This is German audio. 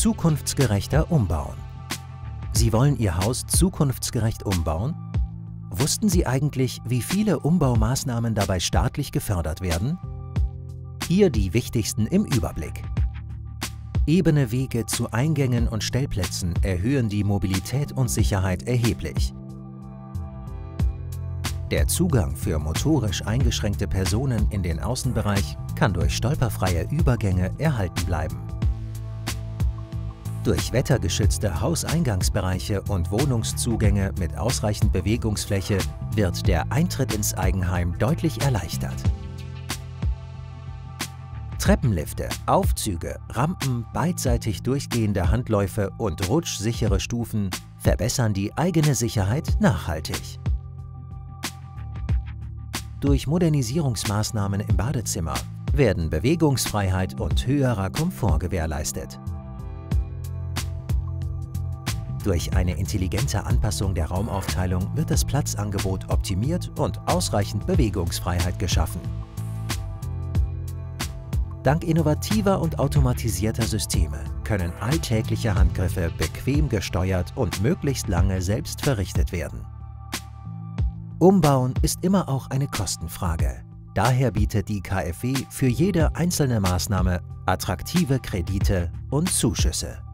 Zukunftsgerechter umbauen. Sie wollen Ihr Haus zukunftsgerecht umbauen? Wussten Sie eigentlich, wie viele Umbaumaßnahmen dabei staatlich gefördert werden? Hier die wichtigsten im Überblick. Ebene Wege zu Eingängen und Stellplätzen erhöhen die Mobilität und Sicherheit erheblich. Der Zugang für motorisch eingeschränkte Personen in den Außenbereich kann durch stolperfreie Übergänge erhalten bleiben. Durch wettergeschützte Hauseingangsbereiche und Wohnungszugänge mit ausreichend Bewegungsfläche wird der Eintritt ins Eigenheim deutlich erleichtert. Treppenlifte, Aufzüge, Rampen, beidseitig durchgehende Handläufe und rutschsichere Stufen verbessern die eigene Sicherheit nachhaltig. Durch Modernisierungsmaßnahmen im Badezimmer werden Bewegungsfreiheit und höherer Komfort gewährleistet. Durch eine intelligente Anpassung der Raumaufteilung wird das Platzangebot optimiert und ausreichend Bewegungsfreiheit geschaffen. Dank innovativer und automatisierter Systeme können alltägliche Handgriffe bequem gesteuert und möglichst lange selbst verrichtet werden. Umbauen ist immer auch eine Kostenfrage. Daher bietet die KfW für jede einzelne Maßnahme attraktive Kredite und Zuschüsse.